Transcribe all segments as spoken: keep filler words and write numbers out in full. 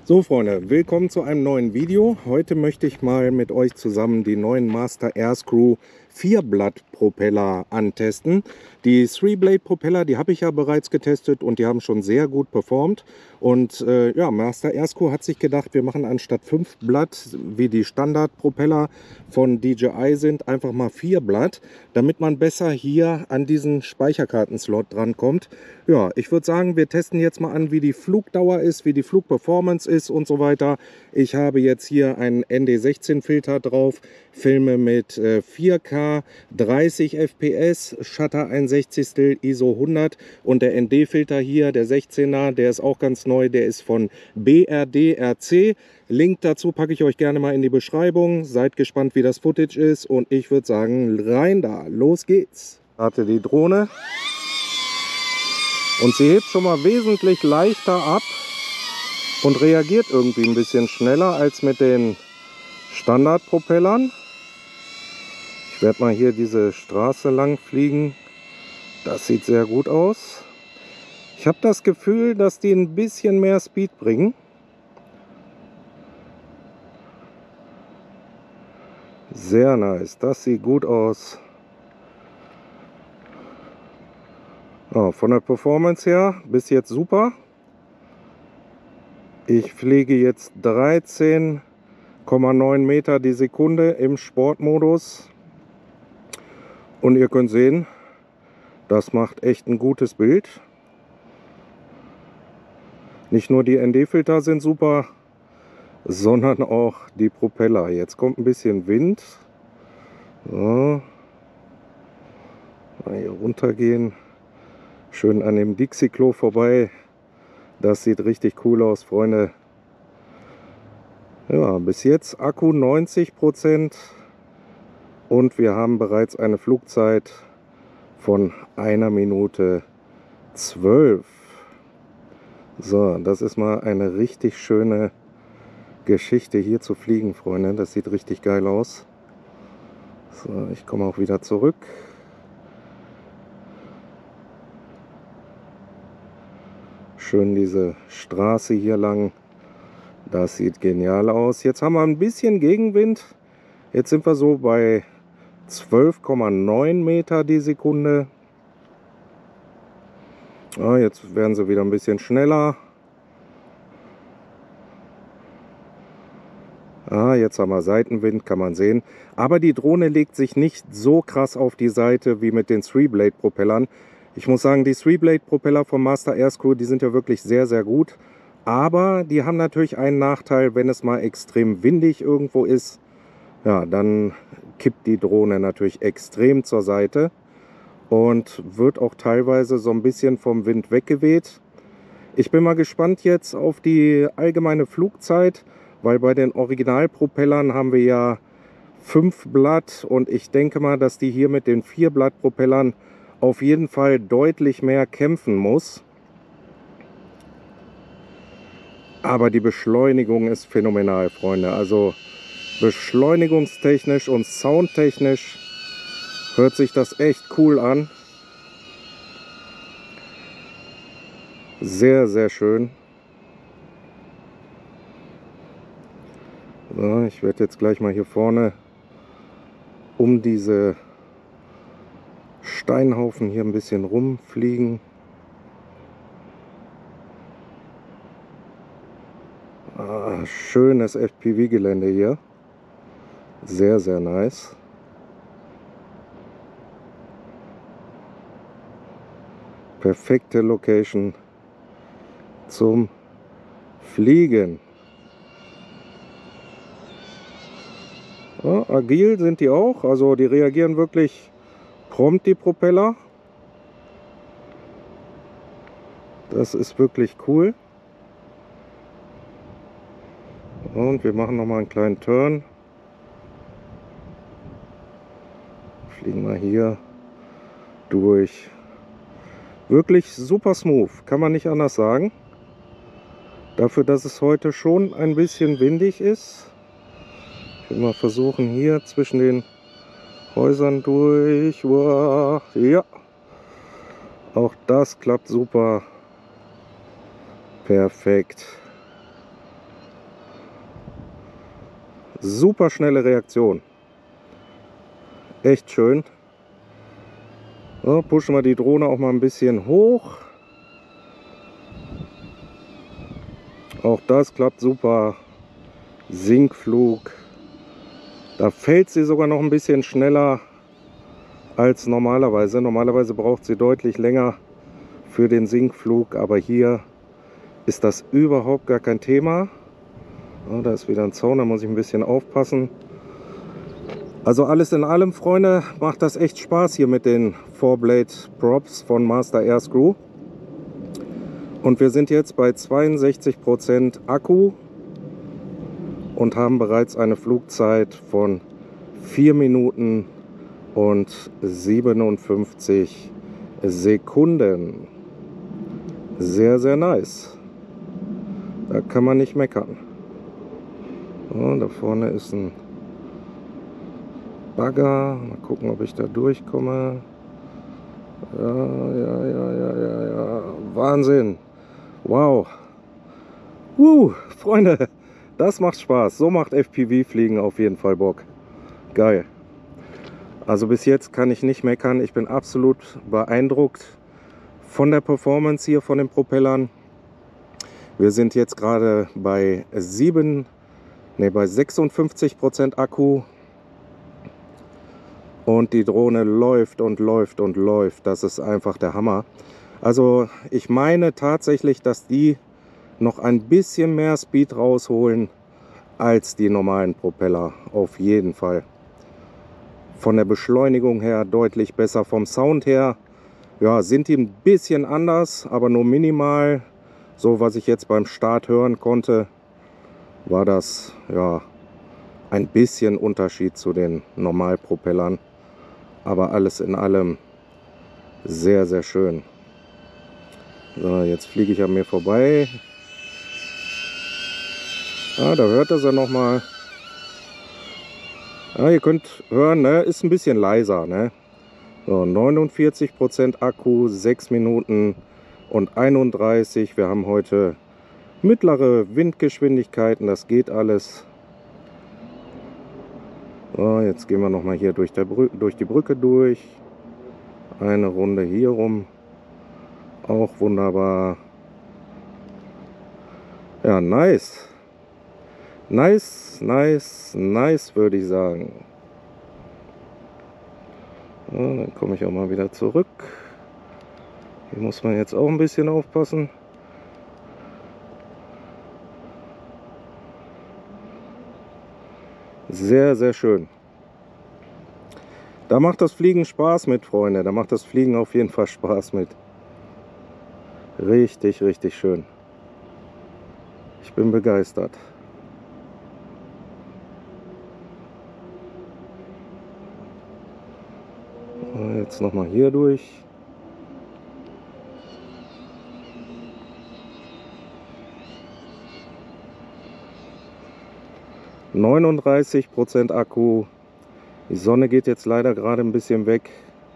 So Freunde, willkommen zu einem neuen Video. Heute möchte ich mal mit euch zusammen die neuen Master Airscrew Vierblatt Propeller antesten. Die Three Blade Propeller, die habe ich ja bereits getestet und die haben schon sehr gut performt. Und äh, ja, Master Airscrew hat sich gedacht, wir machen anstatt fünf Blatt, wie die Standardpropeller von D J I sind, einfach mal vier Blatt, damit man besser hier an diesen Speicherkartenslot drankommt. Ja, ich würde sagen, wir testen jetzt mal an, wie die Flugdauer ist, wie die Flugperformance ist und so weiter. Ich habe jetzt hier einen N D sechzehn Filter drauf, filme mit äh, vier K, dreißig F P S, Shutter ein Sechzigstel, I S O hundert und der N D Filter hier, der sechzehner, der ist auch ganz neu, der ist von B R D R C. Link dazu packe ich euch gerne mal in die Beschreibung. Seid gespannt, wie das Footage ist und ich würde sagen, rein da, los geht's. Starte die Drohne. Und sie hebt schon mal wesentlich leichter ab und reagiert irgendwie ein bisschen schneller als mit den Standardpropellern. Ich werde mal hier diese Straße lang fliegen. Das sieht sehr gut aus. Ich habe das Gefühl, dass die ein bisschen mehr Speed bringen. Sehr nice, das sieht gut aus. Oh, von der Performance her bis jetzt super. Ich fliege jetzt dreizehn Komma neun Meter die Sekunde im Sportmodus. Und ihr könnt sehen, das macht echt ein gutes Bild. Nicht nur die N D-Filter sind super, sondern auch die Propeller. Jetzt kommt ein bisschen Wind. So. Mal hier runtergehen. Schön an dem Dixie-Klo vorbei. Das sieht richtig cool aus, Freunde. Ja, bis jetzt Akku neunzig Prozent und wir haben bereits eine Flugzeit von einer Minute zwölf. So, das ist mal eine richtig schöne Geschichte hier zu fliegen, Freunde. Das sieht richtig geil aus. So, ich komme auch wieder zurück. Schön diese Straße hier lang. Das sieht genial aus. Jetzt haben wir ein bisschen Gegenwind. Jetzt sind wir so bei zwölf Komma neun Meter die Sekunde. Ah, jetzt werden sie wieder ein bisschen schneller. Ah, jetzt haben wir Seitenwind, kann man sehen. Aber die Drohne legt sich nicht so krass auf die Seite wie mit den Three Blade Propellern. Ich muss sagen, die Three Blade Propeller vom Master Airscrew, die sind ja wirklich sehr, sehr gut. Aber die haben natürlich einen Nachteil, wenn es mal extrem windig irgendwo ist. Ja, dann kippt die Drohne natürlich extrem zur Seite und wird auch teilweise so ein bisschen vom Wind weggeweht. Ich bin mal gespannt jetzt auf die allgemeine Flugzeit, weil bei den Originalpropellern haben wir ja fünf Blatt und ich denke mal, dass die hier mit den vier Blatt Propellern auf jeden Fall deutlich mehr kämpfen muss. Aber die Beschleunigung ist phänomenal, Freunde. Also beschleunigungstechnisch und soundtechnisch hört sich das echt cool an. Sehr, sehr schön. So, ich werde jetzt gleich mal hier vorne um diese Steinhaufen hier ein bisschen rumfliegen. Ah, schönes F P V-Gelände hier. Sehr, sehr nice. Perfekte Location zum Fliegen. Ja, agil sind die auch, also die reagieren wirklich prompt, die Propeller. Das ist wirklich cool. Und wir machen noch mal einen kleinen Turn. Fliegen wir hier durch. Wirklich super smooth, kann man nicht anders sagen. Dafür, dass es heute schon ein bisschen windig ist. Ich will mal versuchen, hier zwischen den Häusern durch. Wow. Ja, auch das klappt super. Perfekt. Super schnelle Reaktion. Echt schön. So, pushen wir die Drohne auch mal ein bisschen hoch. Auch das klappt super. Sinkflug. Da fällt sie sogar noch ein bisschen schneller als normalerweise. Normalerweise braucht sie deutlich länger für den Sinkflug, aber hier ist das überhaupt gar kein Thema. Ja, da ist wieder ein Zaun, da muss ich ein bisschen aufpassen. Also alles in allem, Freunde, macht das echt Spaß hier mit den four Blade Props von Master Airscrew. Und wir sind jetzt bei zweiundsechzig Prozent Akku und haben bereits eine Flugzeit von vier Minuten und siebenundfünfzig Sekunden. Sehr, sehr nice. Da kann man nicht meckern. So, da vorne ist ein Bagger. Mal gucken, ob ich da durchkomme. Ja, ja, ja, ja, ja, ja. Wahnsinn. Wow. Uh, Freunde, das macht Spaß. So macht F P V-Fliegen auf jeden Fall Bock. Geil. Also bis jetzt kann ich nicht meckern. Ich bin absolut beeindruckt von der Performance hier von den Propellern. Wir sind jetzt gerade bei sieben, nee, bei sechsundfünfzig Prozent Akku. Und die Drohne läuft und läuft und läuft. Das ist einfach der Hammer. Also ich meine tatsächlich, dass die noch ein bisschen mehr Speed rausholen als die normalen Propeller. Auf jeden Fall. Von der Beschleunigung her deutlich besser. Vom Sound her, ja, sind die ein bisschen anders, aber nur minimal. So, was ich jetzt beim Start hören konnte, war das ja ein bisschen Unterschied zu den Normalpropellern. Aber alles in allem sehr, sehr schön. So, jetzt fliege ich an mir vorbei. Ah, da hört er sie noch mal. Ja, ihr könnt hören, ne? Ist ein bisschen leiser. Ne? So, neunundvierzig Prozent Akku, sechs Minuten und einunddreißig. Wir haben heute mittlere Windgeschwindigkeiten, das geht alles. So, jetzt gehen wir noch mal hier durch, der Brü durch die Brücke durch. Eine Runde hier rum. Auch wunderbar. Ja, nice. Nice, nice, nice, würde ich sagen. So, dann komme ich auch mal wieder zurück. Hier muss man jetzt auch ein bisschen aufpassen. Sehr, sehr schön. Da macht das Fliegen Spaß mit, Freunde. Da macht das Fliegen auf jeden Fall Spaß mit. Richtig, richtig schön. Ich bin begeistert. Jetzt noch mal hier durch. neununddreißig Prozent Akku. Die Sonne geht jetzt leider gerade ein bisschen weg.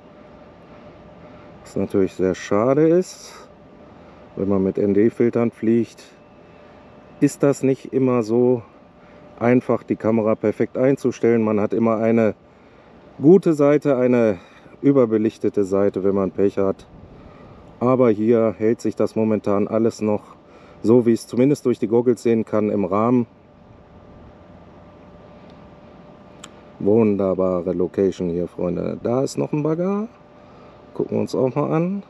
Was natürlich sehr schade ist. Wenn man mit N D-Filtern fliegt, ist das nicht immer so einfach, die Kamera perfekt einzustellen. Man hat immer eine gute Seite, eine überbelichtete Seite, wenn man Pech hat. Aber hier hält sich das momentan alles noch so, wie ich es zumindest durch die Goggles sehen kann, im Rahmen. Wunderbare Location hier, Freunde. Da ist noch ein Bagger. Gucken wir uns auch mal an.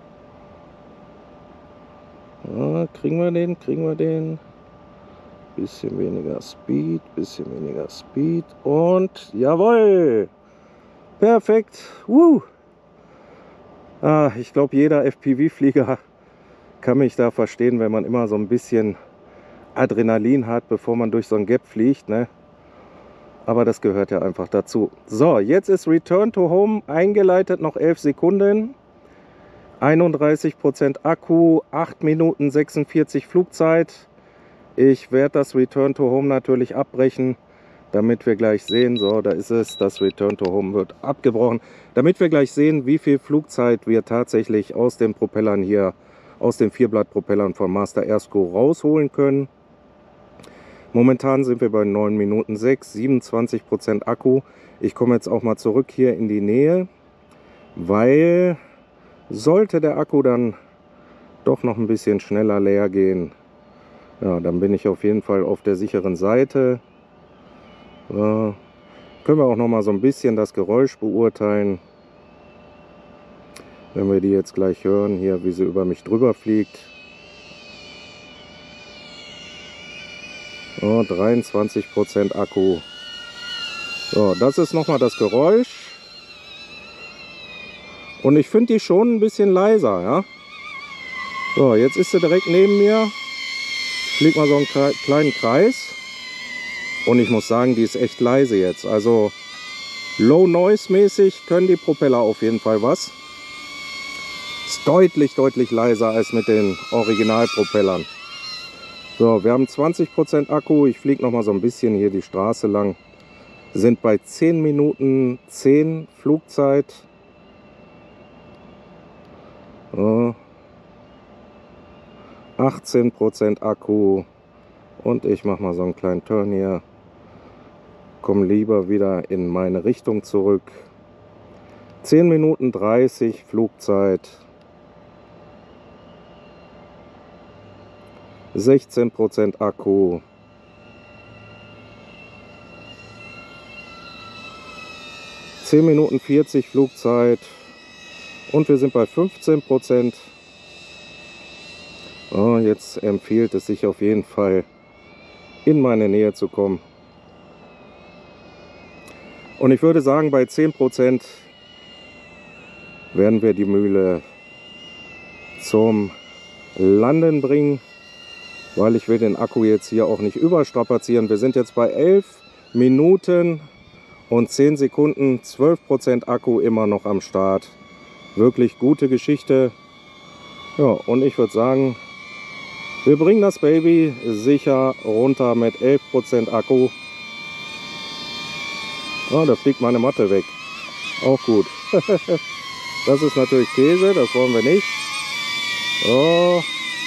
Ja, kriegen wir den, kriegen wir den. Bisschen weniger Speed, bisschen weniger Speed. Und jawohl! Perfekt! Woo. Ah, ich glaube, jeder F P V-Flieger kann mich da verstehen, wenn man immer so ein bisschen Adrenalin hat, bevor man durch so ein Gap fliegt, ne? Aber das gehört ja einfach dazu. So, jetzt ist Return to Home eingeleitet, noch elf Sekunden. einunddreißig Prozent Akku, acht Minuten sechsundvierzig Flugzeit. Ich werde das Return to Home natürlich abbrechen, damit wir gleich sehen. So, da ist es. Das Return to Home wird abgebrochen. Damit wir gleich sehen, wie viel Flugzeit wir tatsächlich aus den Propellern hier, aus den Vierblattpropellern von Master Airscrew rausholen können. Momentan sind wir bei neun Minuten sechs, siebenundzwanzig Prozent Akku. Ich komme jetzt auch mal zurück hier in die Nähe, weil sollte der Akku dann doch noch ein bisschen schneller leer gehen, ja, dann bin ich auf jeden Fall auf der sicheren Seite. Äh, können wir auch noch mal so ein bisschen das Geräusch beurteilen, wenn wir die jetzt gleich hören, hier wie sie über mich drüber fliegt. Oh, dreiundzwanzig Prozent Akku. So, das ist nochmal das Geräusch. Und ich finde die schon ein bisschen leiser, ja. So, jetzt ist sie direkt neben mir. Fliegt mal so einen kleinen Kreis. Und ich muss sagen, die ist echt leise jetzt. Also Low Noise mäßig können die Propeller auf jeden Fall was. Ist deutlich, deutlich leiser als mit den Originalpropellern. So, wir haben zwanzig Prozent Akku. Ich fliege noch mal so ein bisschen hier die Straße lang. Sind bei zehn Minuten zehn Flugzeit. So. achtzehn Prozent Akku. Und ich mache mal so einen kleinen Turn hier. Komme lieber wieder in meine Richtung zurück. zehn Minuten dreißig Flugzeit. sechzehn Prozent Akku. zehn Minuten vierzig Flugzeit. Und wir sind bei fünfzehn Prozent. Oh, jetzt empfiehlt es sich auf jeden Fall, in meine Nähe zu kommen. Und ich würde sagen, bei zehn Prozent werden wir die Mühle zum Landen bringen, weil ich will den Akku jetzt hier auch nicht überstrapazieren. Wir sind jetzt bei elf Minuten und zehn Sekunden, zwölf Prozent Akku immer noch am Start. Wirklich gute Geschichte. Ja, und ich würde sagen, wir bringen das Baby sicher runter mit elf Prozent Akku. Oh, da fliegt meine Matte weg. Auch gut. Das ist natürlich Käse, das wollen wir nicht. Oh.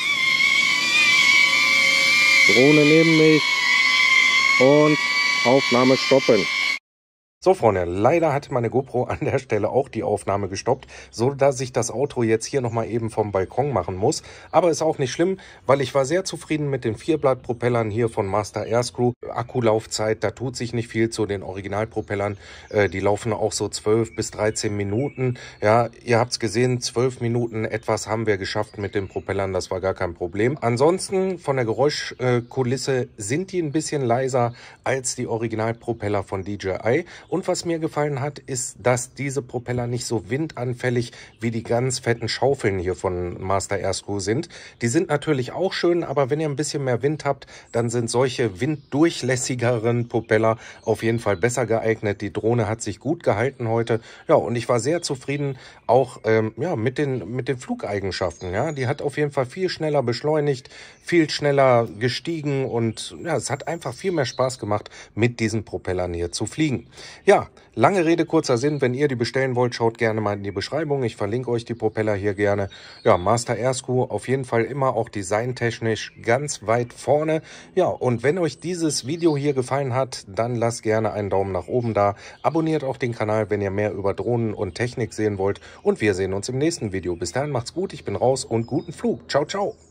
Drohne neben mich. Und Aufnahme stoppen. So Freunde, leider hat meine GoPro an der Stelle auch die Aufnahme gestoppt, so dass ich das Outro jetzt hier nochmal eben vom Balkon machen muss. Aber ist auch nicht schlimm, weil ich war sehr zufrieden mit den Vierblattpropellern hier von Master Airscrew. Akkulaufzeit, da tut sich nicht viel zu den Originalpropellern. Äh, die laufen auch so zwölf bis dreizehn Minuten. Ja, ihr habt es gesehen, zwölf Minuten etwas haben wir geschafft mit den Propellern, das war gar kein Problem. Ansonsten von der Geräuschkulisse sind die ein bisschen leiser als die Originalpropeller von D J I. Und was mir gefallen hat, ist, dass diese Propeller nicht so windanfällig wie die ganz fetten Schaufeln hier von Master Airscrew sind. Die sind natürlich auch schön, aber wenn ihr ein bisschen mehr Wind habt, dann sind solche winddurchlässigeren Propeller auf jeden Fall besser geeignet. Die Drohne hat sich gut gehalten heute. Ja, und ich war sehr zufrieden auch ähm, ja, mit den, mit den Flugeigenschaften. Ja, die hat auf jeden Fall viel schneller beschleunigt, viel schneller gestiegen und ja, es hat einfach viel mehr Spaß gemacht, mit diesen Propellern hier zu fliegen. Ja, lange Rede, kurzer Sinn. Wenn ihr die bestellen wollt, schaut gerne mal in die Beschreibung. Ich verlinke euch die Propeller hier gerne. Ja, Master Airscrew auf jeden Fall immer auch designtechnisch ganz weit vorne. Ja, und wenn euch dieses Video hier gefallen hat, dann lasst gerne einen Daumen nach oben da. Abonniert auch den Kanal, wenn ihr mehr über Drohnen und Technik sehen wollt. Und wir sehen uns im nächsten Video. Bis dahin macht's gut, ich bin raus und guten Flug. Ciao, ciao.